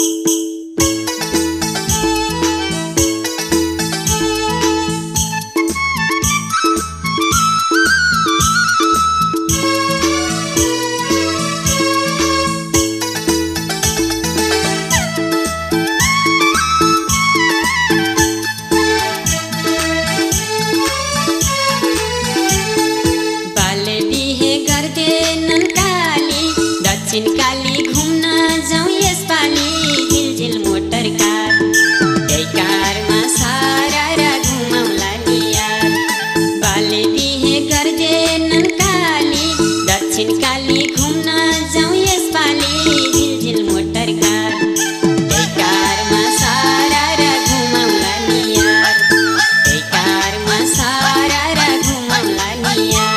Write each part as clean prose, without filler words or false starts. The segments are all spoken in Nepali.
काली घुम्न जाउँ यसपालि झिल झिल मोटर कार त्यही कारमा सारा घुमाउला नि यार बाले बिहे गर्दैनन् काली दक्षिण काली घुम्न जाउँ यसपालि झिल झिल मोटर कार त्यही कारमा सारा घुमाउला नि यार त्यही कारमा सारा घुमाउला नि यार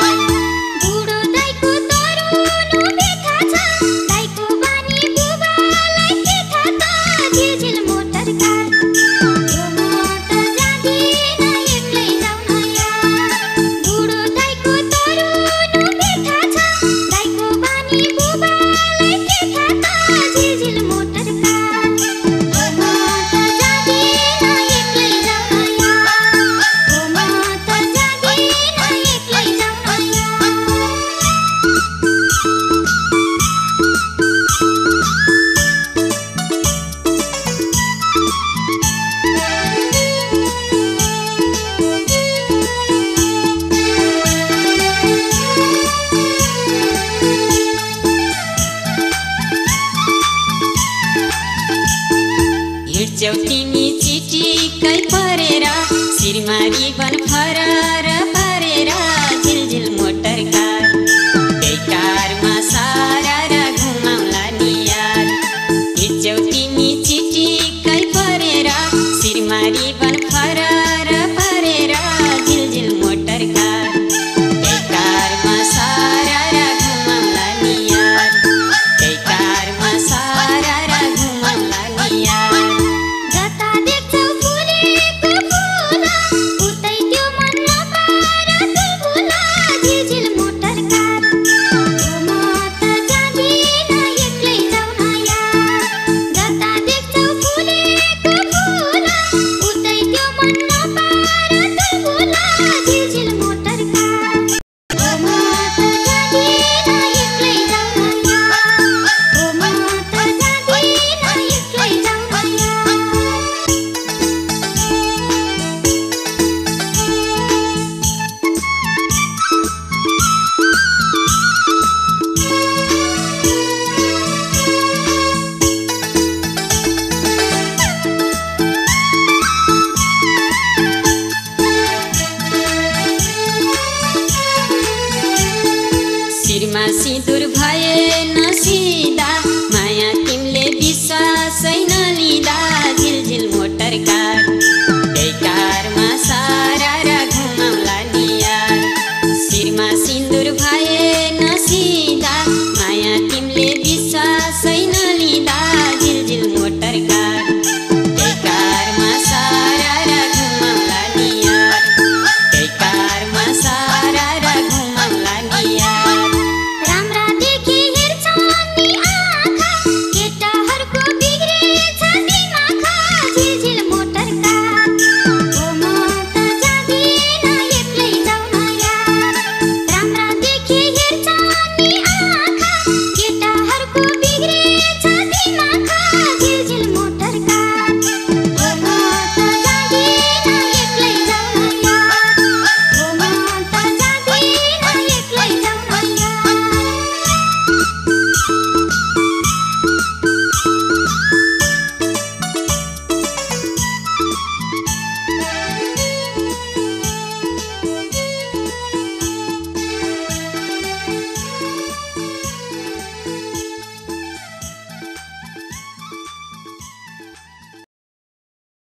हिँड्छौ तिमी चिटिक्कै परेर सिरमारी बन फरर